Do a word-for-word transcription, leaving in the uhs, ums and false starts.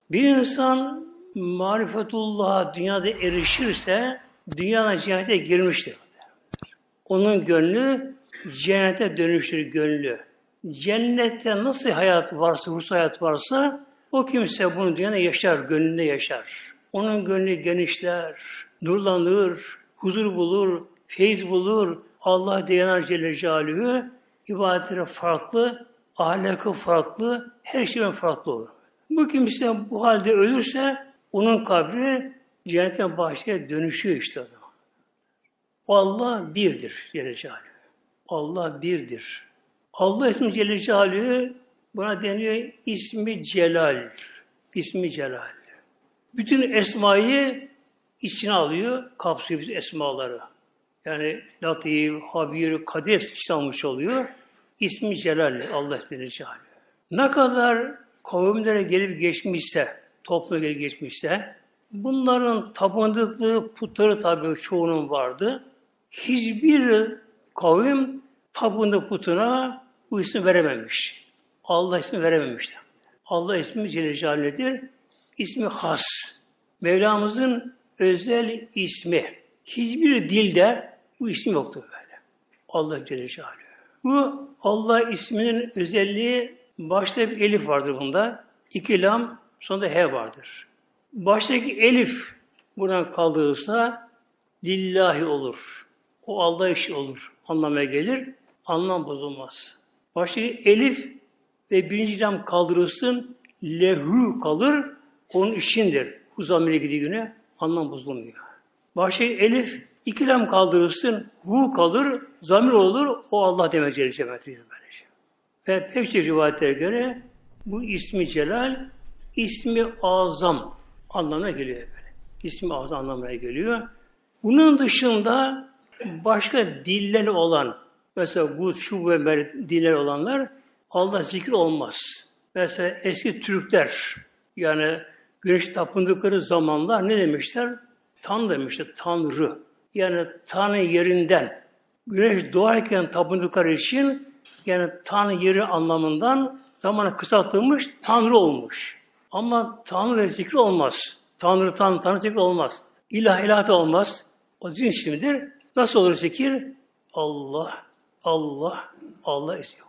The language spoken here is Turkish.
Bir insan marifetullah'a dünyada erişirse dünyadan cennete girmiştir. Onun gönlü cennete dönüşür gönlü. Cennette nasıl hayat varsa, ruhsal hayat varsa o kimse bunu dünyada yaşar, gönlünde yaşar. Onun gönlü genişler, nurlanır, huzur bulur, feyiz bulur. Allah dayanar Celle Celaluhu. İbadetleri farklı, ahlakı farklı, her şeyden farklı olur. Bu kimse bu halde ölürse onun kabri cennetten bahçeye dönüşüyor işte o zaman. Allah birdir Celle Celaluhu. Allah birdir. Allah ismi Celle Celaluhu buna deniyor ismi Celal. İsmi Celal. Bütün esmayı içine alıyor, kapsıyor bütün esmaları. Yani Latif, Habir, Kadir hepsi içine almış oluyor. İsmi Celal, Allah ismi Celal. Ne kadar kavimlere gelip geçmişse, topluma gelip geçmişse, bunların tapındıkları putları tabii çoğunun vardı. Hiçbir kavim tapındığı putuna bu ismi verememiş. Allah ismi verememişler. Allah ismi Celle Celaluhu'dur. İsmi has. Mevlamızın özel ismi. Hiçbir dilde bu isim yoktur böyle. Allah Celle Celaluhu. Bu Allah isminin özelliği, başta bir elif vardır bunda. İki lam, sonunda he vardır. Baştaki elif buradan kaldırılırsa lillahi olur. O Allah işi olur. Anlamaya gelir. Anlam bozulmaz. Baştaki elif ve birinci lam kaldırılsın, lehu kalır. Onun işindir. Bu zamire gidiği güne anlam bozulmuyor. Baştaki elif, iki lam kaldırılsın, hu kalır, zamir olur. O Allah demek Celle Celaluhu'dur böylece. Ve pek çok rivayetlere göre bu ismi Celal, ismi azam anlamına geliyor böyle. İsmi azam anlamına geliyor. Bunun dışında başka dilleri olan, mesela Gud, Şu ve Mer dilleri olanlar Allah zikri olmaz. Mesela eski Türkler, yani güneş tapındıkları zamanlar ne demişler? Tan demişler, Tanrı. Yani Tanrı yerinden, güneş doğarken tapındıkları için, yani Tanrı yeri anlamından zamanı kısaltılmış, Tanrı olmuş. Ama Tanrı ve zikri olmaz. Tanrı, Tanrı, Tanrı zikri olmaz. İlah, ilah da olmaz. O cins ismidir. Nasıl olur zikir? Allah, Allah, Allah ismi.